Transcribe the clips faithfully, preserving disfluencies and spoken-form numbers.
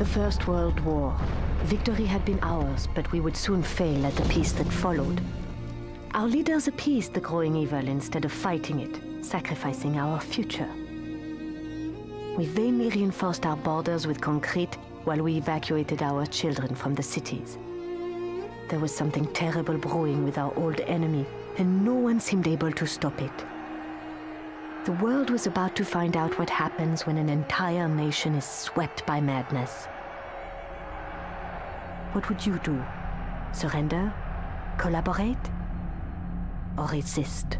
First World War. Victory had been ours, but we would soon fail at the peace that followed. Our leaders appeased the growing evil instead of fighting it, sacrificing our future. We vainly reinforced our borders with concrete while we evacuated our children from the cities. There was something terrible brewing with our old enemy, and no one seemed able to stop it. The world was about to find out what happens when an entire nation is swept by madness. What would you do? Surrender? Collaborate? Or resist?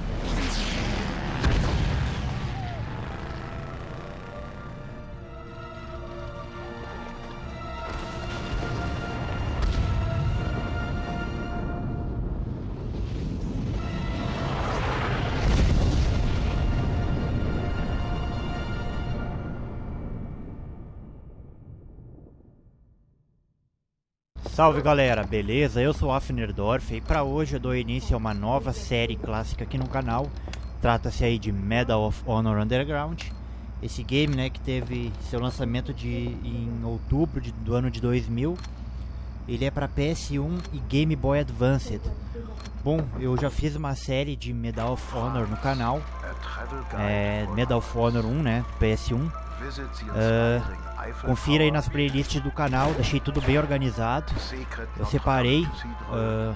Salve galera, beleza? Eu sou o Afnerdorf e para hoje eu dou início a uma nova série clássica aqui no canal. Trata-se aí de Medal of Honor Underground. Esse game, né, que teve seu lançamento de, em outubro de, do ano de dois mil. Ele é para P S um e Game Boy Advance. Bom, eu já fiz uma série de Medal of Honor no canal. É, Medal of Honor um, né, P S um. Uh, Confira aí nas playlists do canal, deixei tudo bem organizado. Eu separei uh,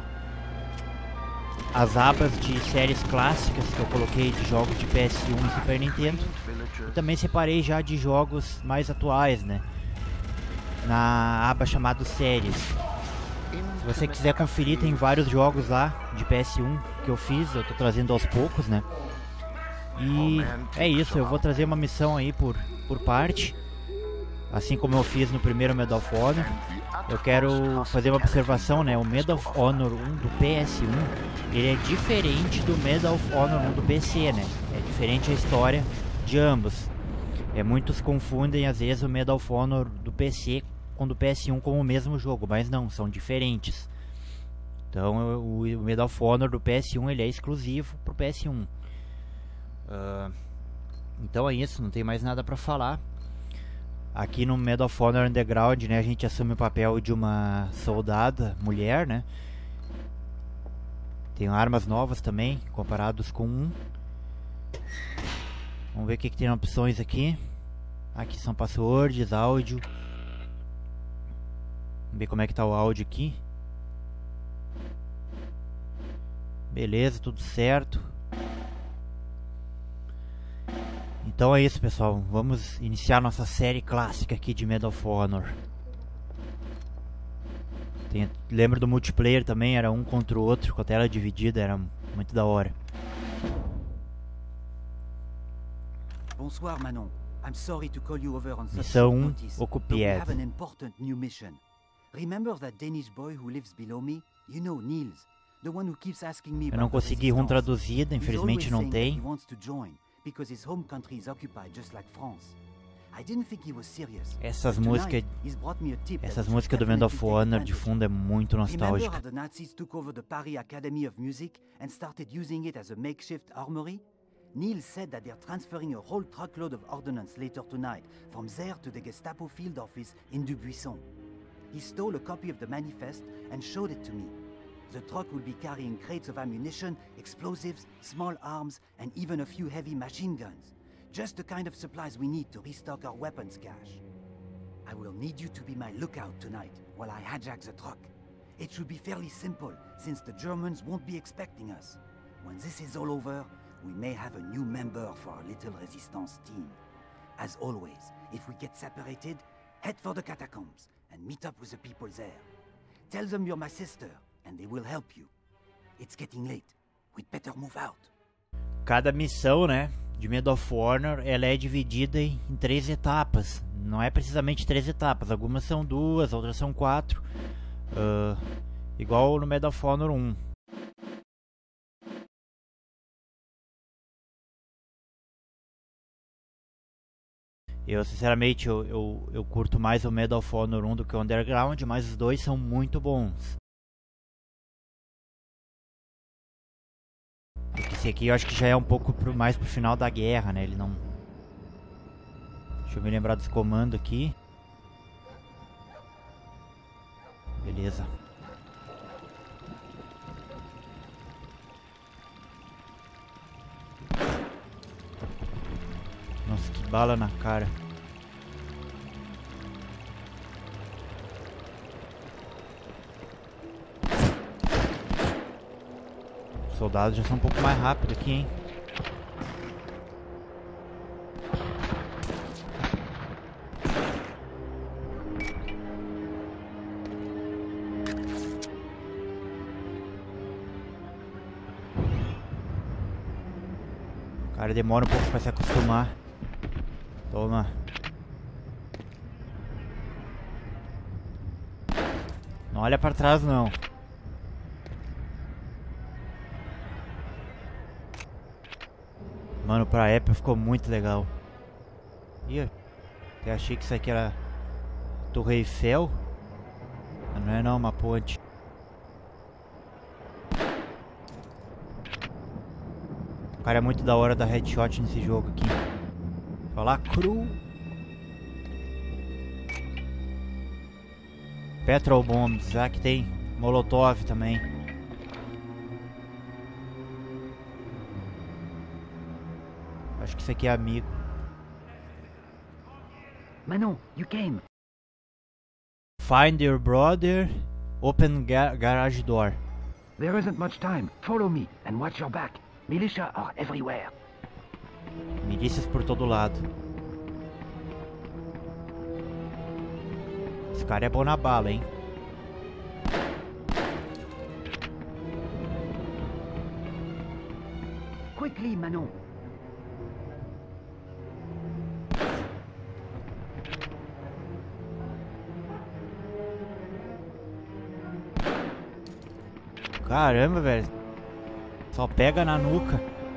as abas de séries clássicas que eu coloquei de jogos de P S um e Super Nintendo. E também separei já de jogos mais atuais, né, na aba chamada séries. Se você quiser conferir, tem vários jogos lá de P S um que eu fiz, eu tô trazendo aos poucos, né. E é isso, eu vou trazer uma missão aí por, por parte. Assim como eu fiz no primeiro Medal of Honor. Eu quero fazer uma observação, né? O Medal of Honor um do P S um, ele é diferente do Medal of Honor um do P C, né? É diferente a história de ambos. É, muitos confundem às vezes o Medal of Honor do P C com o do P S um como o mesmo jogo, mas não, são diferentes. Então o, o Medal of Honor do P S um ele é exclusivo pro P S um. Uh, então é isso, não tem mais nada pra falar. Aqui no Medal of Honor Underground, né, a gente assume o papel de uma soldada mulher, né. Tem armas novas também, comparados com um. Vamos ver o que, que tem opções aqui. Aqui são passwords, áudio. Vamos ver como é que tá o áudio aqui. Beleza, tudo certo. Então é isso, pessoal, vamos iniciar nossa série clássica aqui de Medal of Honor. Tem, lembro do multiplayer também, era um contra o outro, com a tela dividida, era muito da hora. Bonsoir Manon. I'm sorry to call you over on such Missão um, notice, but we Ocupied. have an important new mission. Remember that Danish boy who lives below me? You know, Niels, the one who keeps asking me Eu não about the consegui um resistance. traduzida, He's infelizmente always não saying that tem. he wants to join because his home country is occupied just like France. I didn't think he was serious. Essas But músicas, tonight, he's brought me a tip that essas we should músicas do Medal of definitely take Honor de advantage. fundo é muito Remember how nostálgica. the Nazis took over the Paris Academy of Music and started using it as a makeshift armory? Niels said that they're transferring a whole truckload of ordnance later tonight from there to the Gestapo field office in Dubuisson. He stole a copy of the manifest and showed it to me. The truck will be carrying crates of ammunition, explosives, small arms, and even a few heavy machine guns. Just the kind of supplies we need to restock our weapons cache. I will need you to be my lookout tonight while I hijack the truck. It should be fairly simple, since the Germans won't be expecting us. When this is all over, we may have a new member for our little resistance team. As always, if we get separated, head for the catacombs and meet up with the people there. Tell them you're my sister, and they will help you. It's getting late. We'd better move out. Cada missão, né, de Medal of Honor, ela é dividida em, em três etapas. Não é precisamente três etapas, algumas são duas, outras são quatro. Uh, igual no Medal of Honor um. Eu, sinceramente, eu, eu, eu curto mais o Medal of Honor um do que o Underground, mas os dois são muito bons. Esse aqui eu acho que já é um pouco pro, mais pro final da guerra, né? Ele não... Deixa eu me lembrar dos comandos aqui. Beleza. Nossa, que bala na cara. Os soldados já são um pouco mais rápidos aqui, hein? O cara demora um pouco pra se acostumar. Toma. Não olha pra trás, não. Mano, pra época ficou muito legal. Ih, até achei que isso aqui era Torre Eiffel. Mas não é não, uma ponte. O cara é muito da hora da headshot nesse jogo aqui. Olha lá, cru. Petrol Bombs, aqui tem Molotov também. Acho que isso aqui é amigo. Manon, you came. Find your brother. Open ga garage door. There isn't much time. Follow me and watch your back. Militia are everywhere. Milícias por todo lado. Esse cara é bom na bala, hein? Quickly, Manon. Caramba, velho. Só pega na nuca.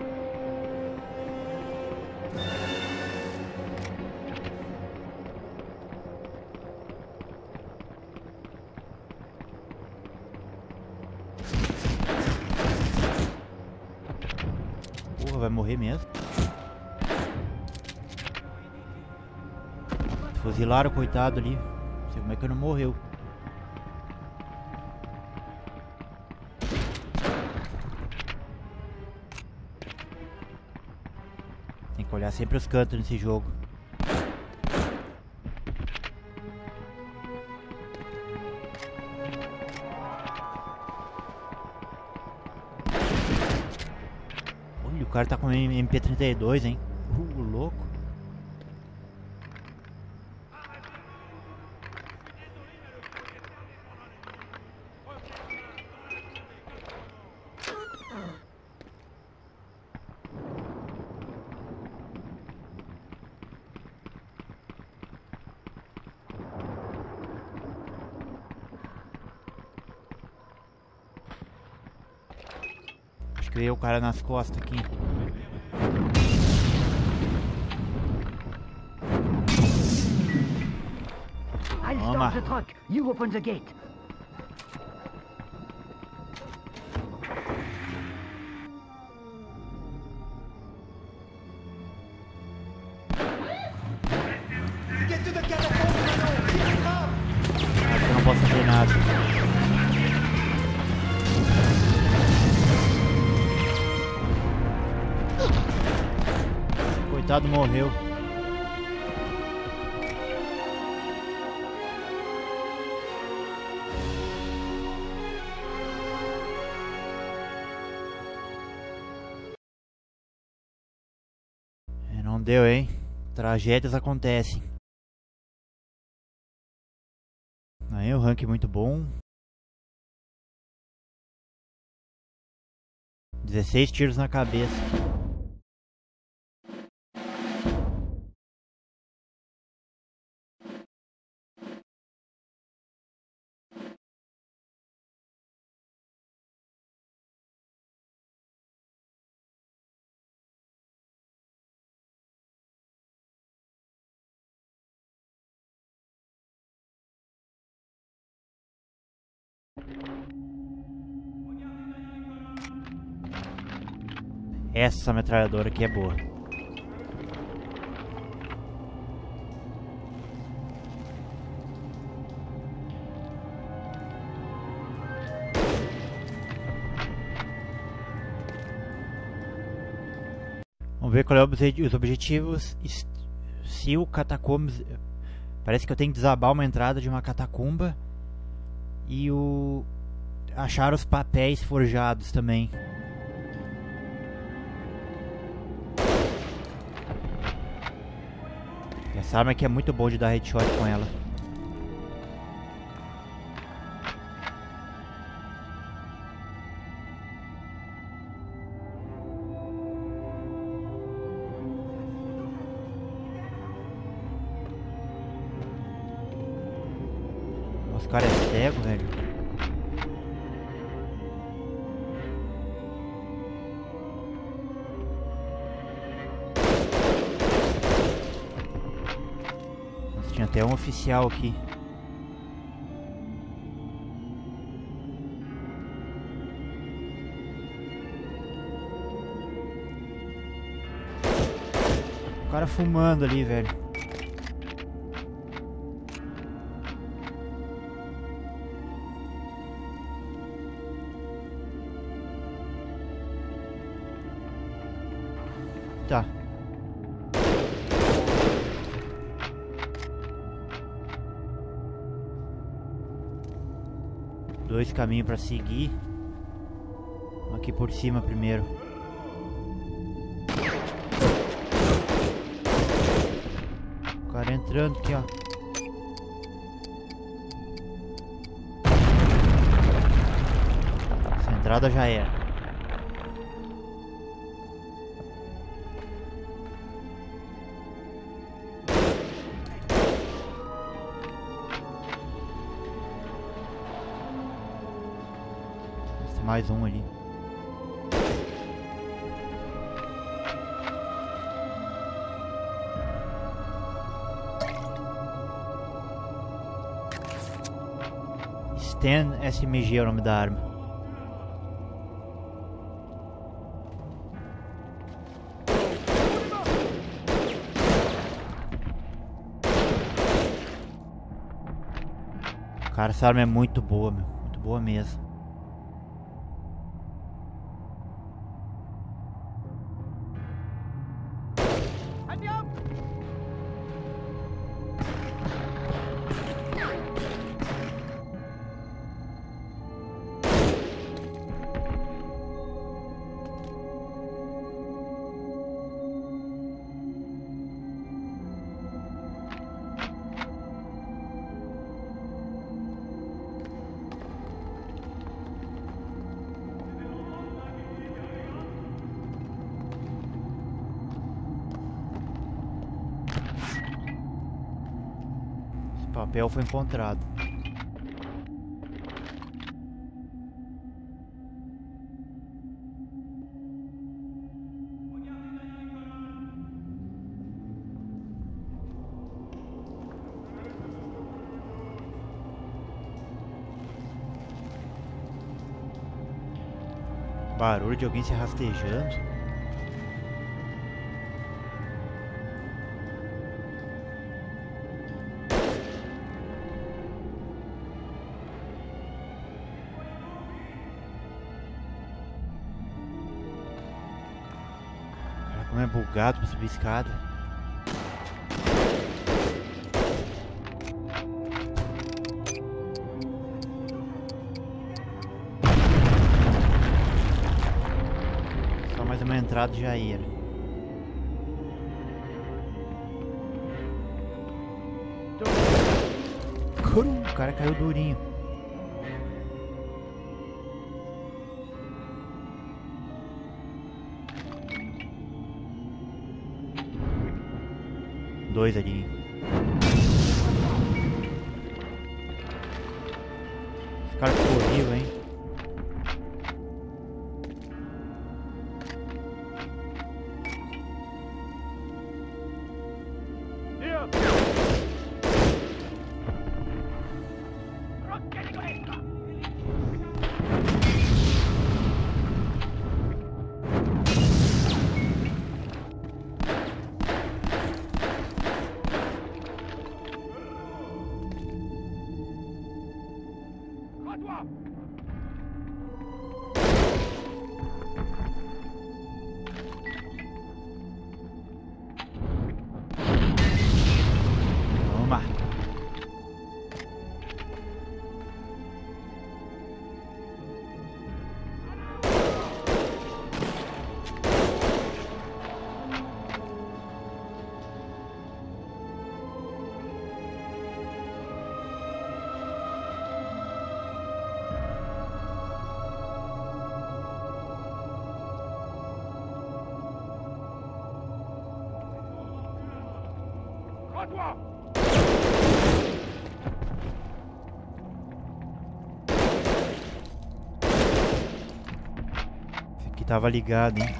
Porra, vai morrer mesmo. Fuzilaram o coitado ali. Não sei como é que ele não morreu. Tem que olhar sempre os cantos nesse jogo. Olha, o cara tá com M P trinta e dois, hein? Uh, louco. Acho que veio o cara nas costas aqui. I'll Toma. start the truck. You open the gate. Acho que eu não posso fazer nada. Coitado, morreu. É, não deu, hein? Tragédias acontecem. Aí o rank muito bom. dezesseis tiros na cabeça. Essa metralhadora aqui é boa. Vamos ver qual é os objetivos. Se o catacombs... Parece que eu tenho que desabar uma entrada de uma catacumba. E o... achar os papéis forjados também. Essa arma aqui é muito boa de dar headshot com ela. Os caras é cego, velho. Nossa, tinha até um oficial aqui. O cara fumando ali, velho. Tá. Dois caminhos pra seguir. Aqui por cima primeiro. O cara entrando aqui, ó. Essa entrada já era. Mais um ali. Stan S M G é o nome da arma. Cara, essa arma é muito boa, meu. Muito boa mesmo. O papel foi encontrado. Barulho de alguém se rastejando. Como é bugado pra subir escada. Só mais uma entrada já era. O cara caiu durinho. Dois ali. Esse cara ficou vivo, hein? Esse aqui tava ligado, hein?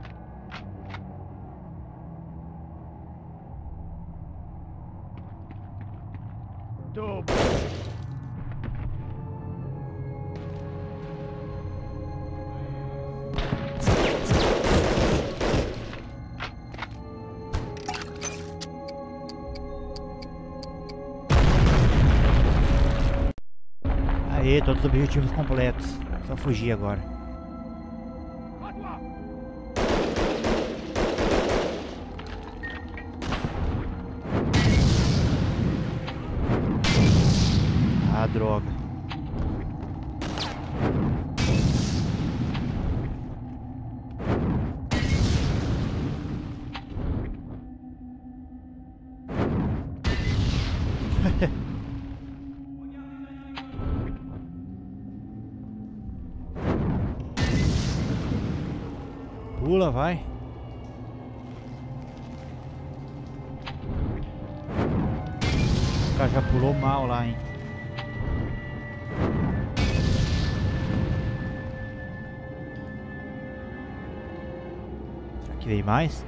Aê, todos os objetivos completos. Só fugir agora. Ah, droga. Pula, vai. O cara já pulou mal lá, hein? Será que veio mais?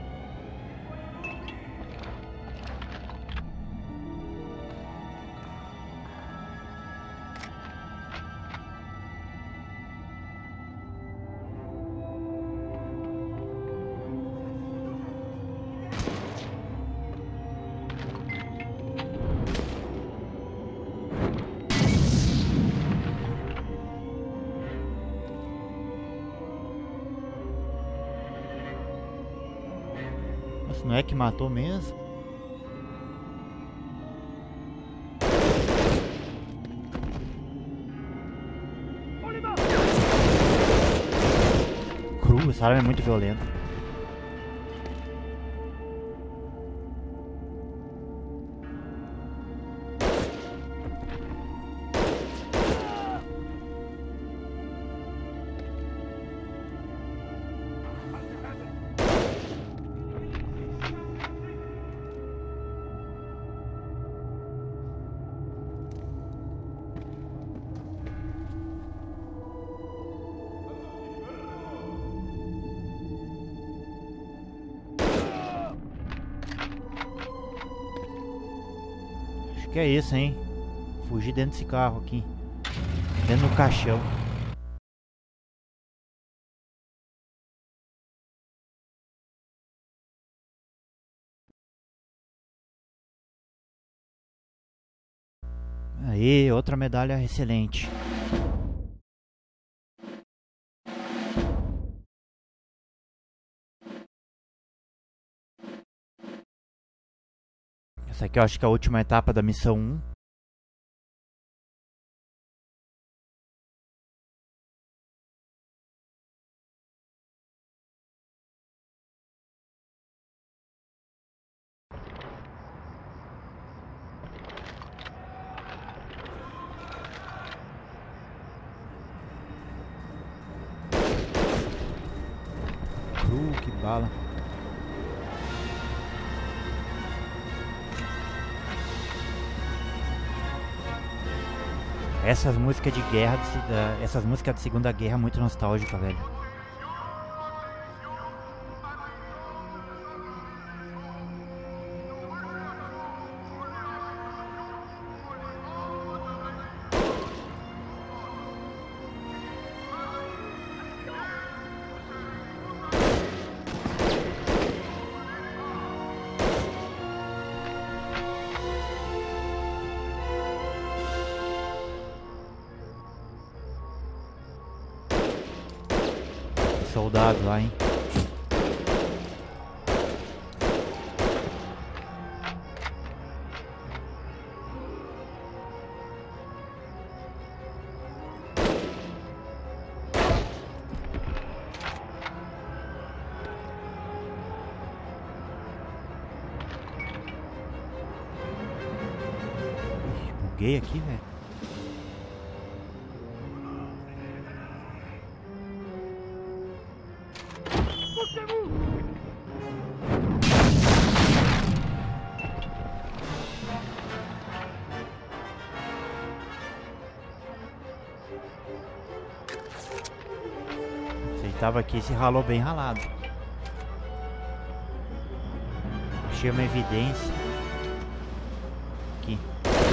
Não é que matou mesmo? Cru, essa arma é muito violenta. Acho que é isso, hein? Fugir dentro desse carro aqui. Dentro do caixão. Aí, outra medalha excelente. Essa aqui eu acho que é a última etapa da missão um. Cru, que bala. Essas músicas de guerra, essas músicas da Segunda Guerra muito nostálgica, velho. Soldado lá, hein? Ixi, buguei aqui, velho. tava aqui se ralou bem ralado. Achei uma evidência. Aqui.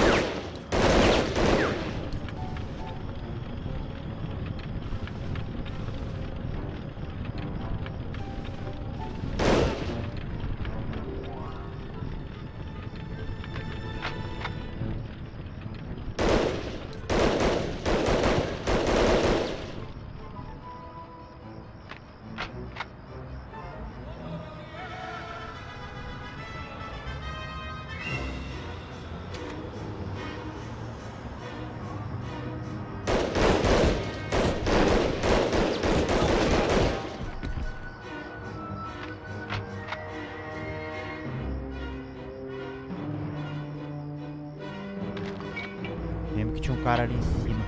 Lembro que tinha um cara ali em cima.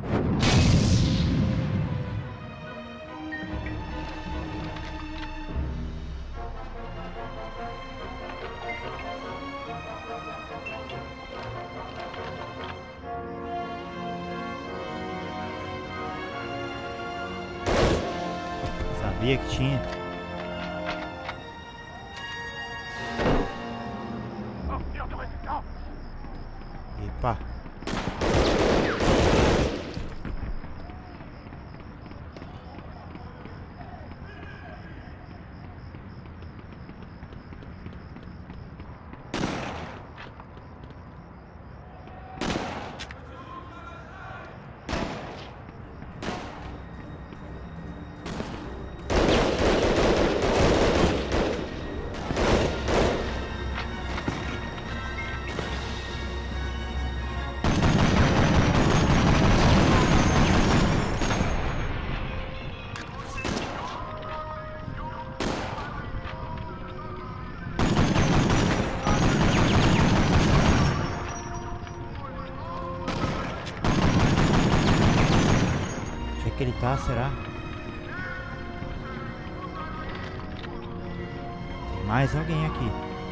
Sabia que tinha. Epa. Que ele tá, será? Tem mais alguém aqui.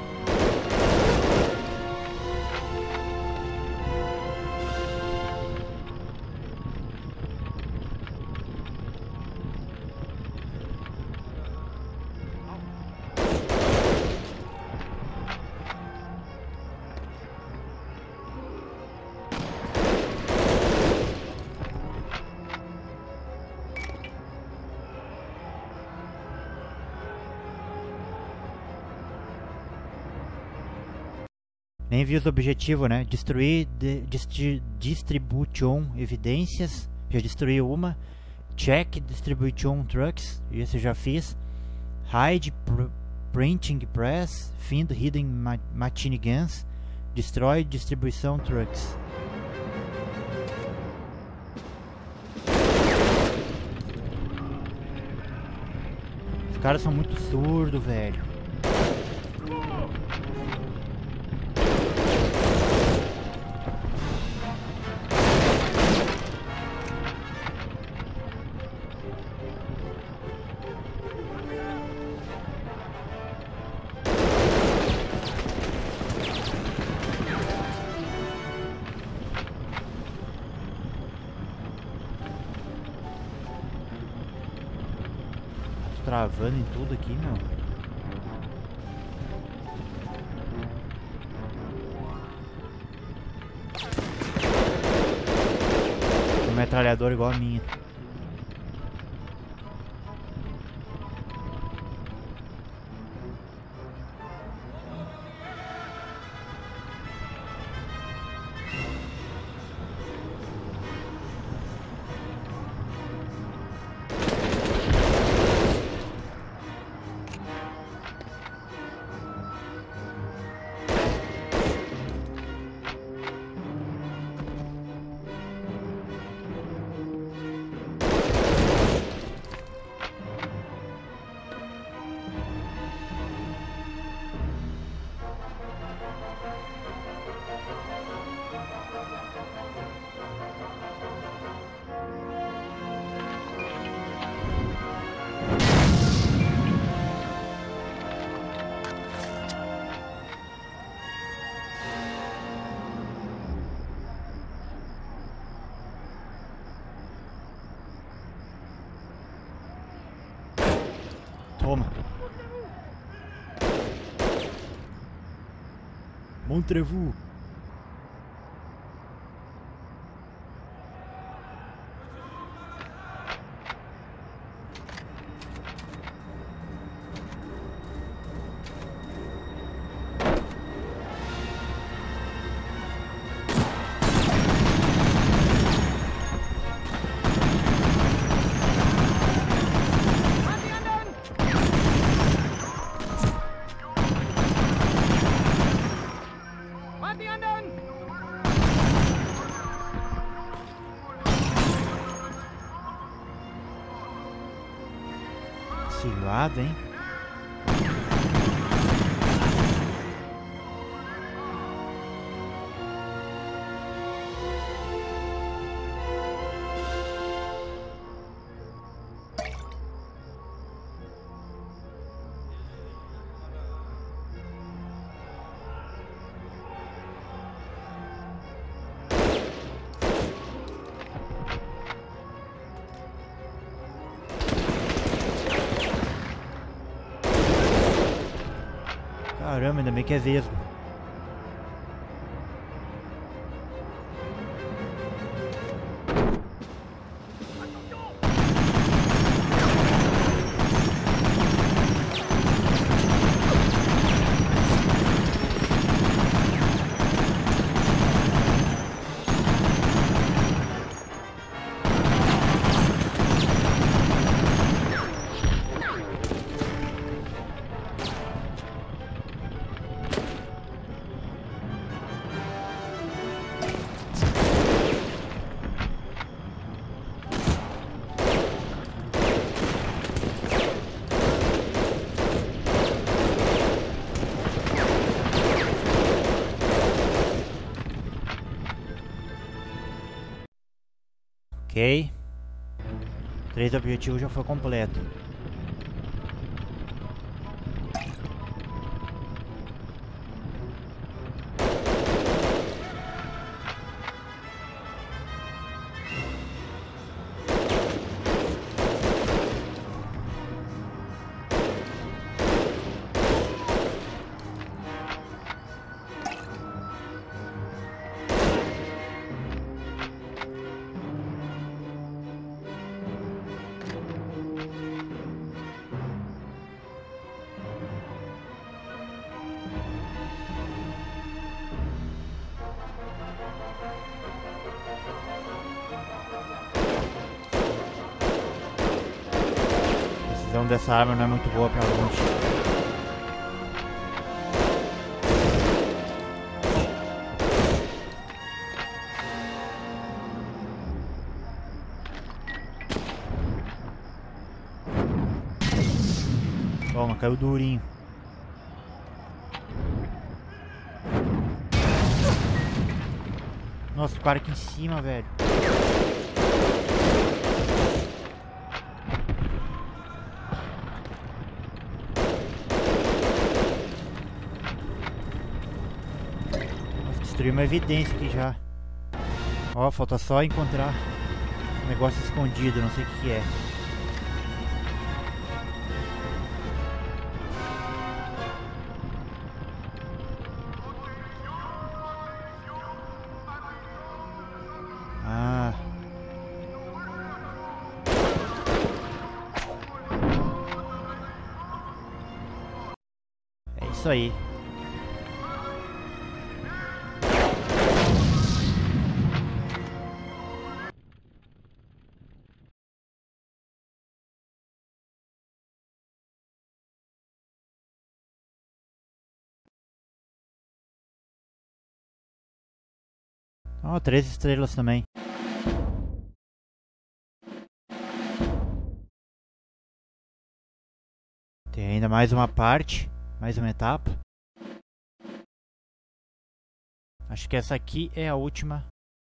Nem vi os objetivos, né? Destruir de, distri, Distribution Evidências. Já destruí uma. Check Distribution Trucks. Esse eu já fiz. Hide pr Printing Press. Find Hidden ma Machine Guns. Destroy Distribution Trucks. Os caras são muito surdos, velho. Travando em tudo aqui, meu. Uma metralhadora igual a minha. Toma. Montrevu. Cilada, hein? Caramba, ainda bem que é vesgo. Ok. Três objetivos já foi completo. A precisão dessa arma não é muito boa pra longe. Toma, caiu durinho. Nossa, o cara aqui em cima, velho. Nossa, destruiu uma evidência aqui já. Ó, falta só encontrar um negócio escondido, não sei o que que é. Isso aí. Ó, oh, três estrelas também. Tem ainda mais uma parte. Mais uma etapa. Acho que essa aqui é a última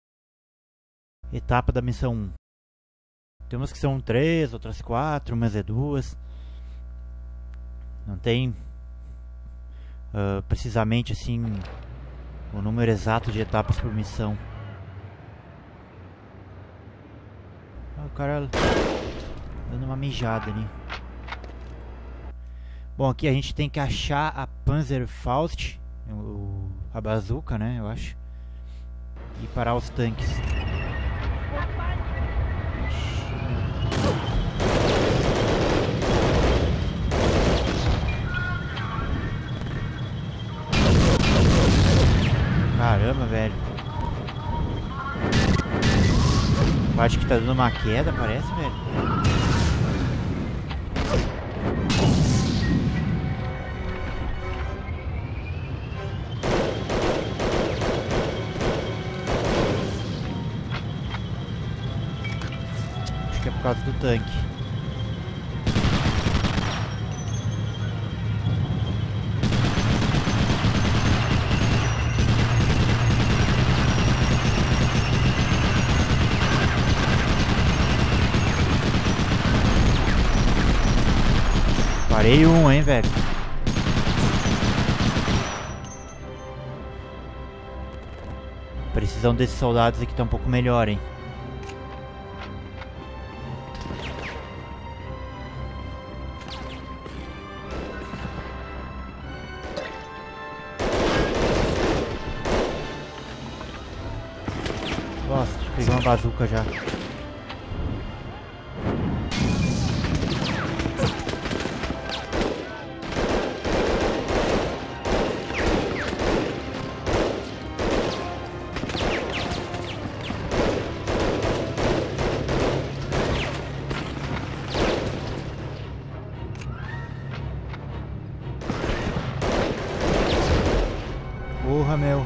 etapa da missão um. Temos que são três, outras quatro, mas é duas. Não tem uh, precisamente assim o número exato de etapas por missão. Ah, o cara dando uma mijada ali. Bom, aqui a gente tem que achar a Panzerfaust, o, a bazuca, né, eu acho. E parar os tanques. Caramba, velho. Eu acho que tá dando uma queda, parece, velho. Acho que é por causa do tanque. Parei um, hein, velho. A precisão desses soldados aqui tá um pouco melhor, hein. Nossa, deixa eu pegar uma bazuca já. Porra, meu.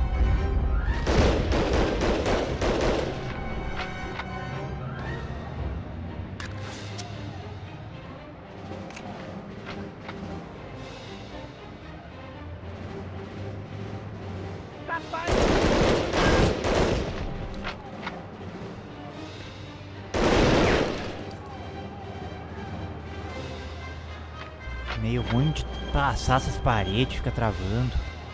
Meio ruim de passar essas paredes, fica travando.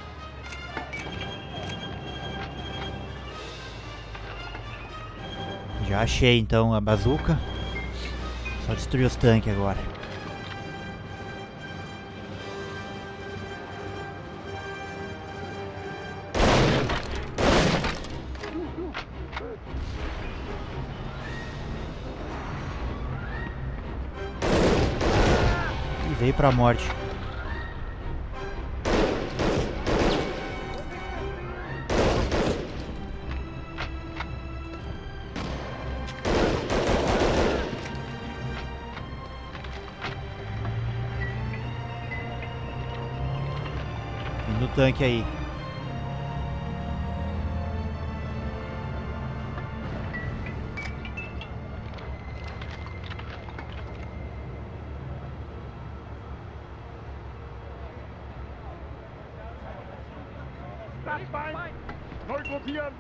Já achei então a bazuca. Só destruir os tanques agora. E veio pra morte. No tanque aí. Standbein! Neu gruppieren!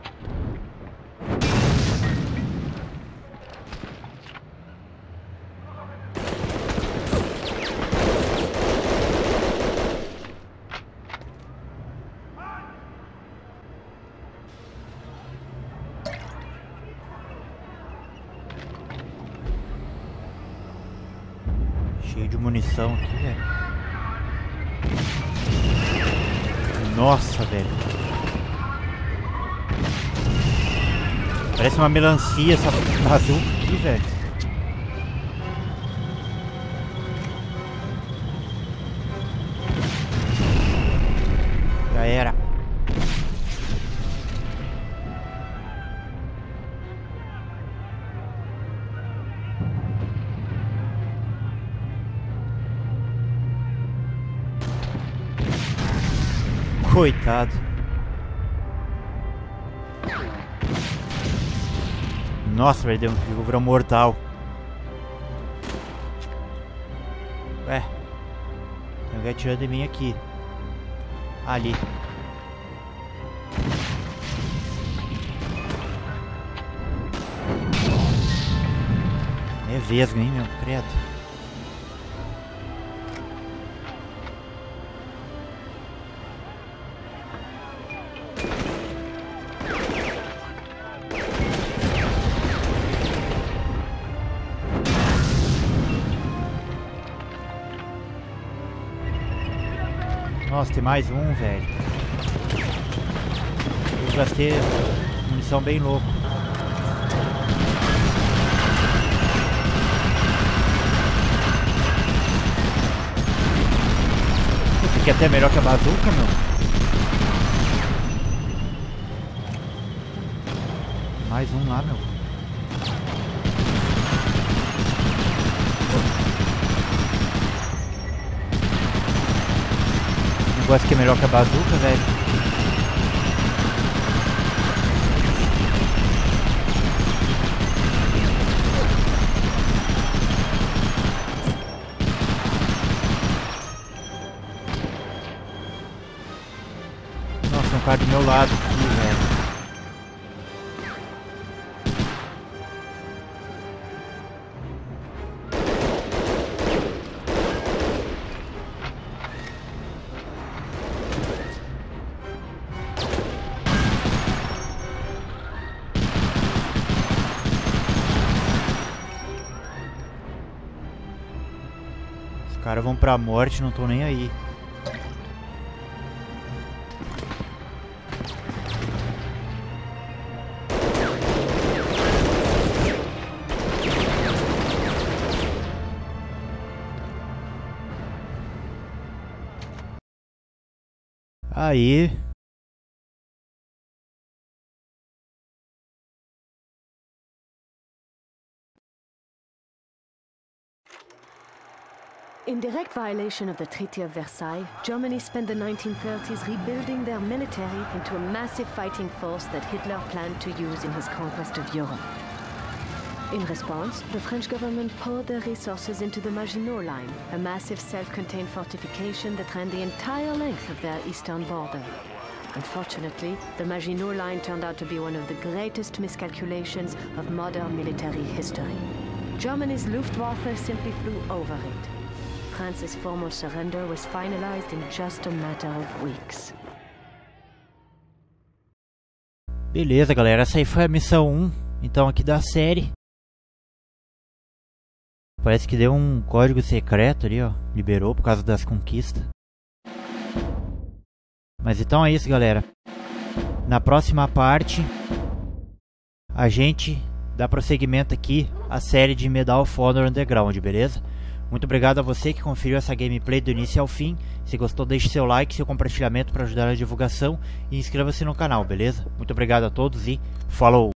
Cheio de munição aqui, velho. Nossa, velho. Parece uma melancia essa bazuca aqui, velho. Já era. Coitado. Nossa, velho, deu um jogo virou mortal. Ué, tem alguém atirando em mim aqui. Ali. É vesgo, hein, meu credo. Nossa, tem mais um, velho. Eu gastei munição bem louco. Esse aqui é até melhor que a bazuca, meu. Tem mais um lá, meu. Esse negócio aqui é melhor que a bazuca, velho. Nossa, um cara do meu lado aqui, velho. Os caras vão pra morte, não tô nem aí. Aí. In direct violation of the Treaty of Versailles, Germany spent the nineteen thirties rebuilding their military into a massive fighting force that Hitler planned to use in his conquest of Europe. In response, the French government poured their resources into the Maginot Line, a massive self-contained fortification that ran the entire length of their eastern border. Unfortunately, the Maginot Line turned out to be one of the greatest miscalculations of modern military history. Germany's Luftwaffe simply flew over it. France's formal surrender was finalized in just a matter of weeks. Beleza, galera, essa aí foi a missão um, então aqui da série. Parece que deu um código secreto ali, ó, liberou por causa das conquistas. Mas então é isso, galera. Na próxima parte, a gente dá prosseguimento aqui à série de Medal of Honor Underground, beleza? Muito obrigado a você que conferiu essa gameplay do início ao fim. Se gostou, deixe seu like, seu compartilhamento para ajudar na divulgação e inscreva-se no canal, beleza? Muito obrigado a todos e falou!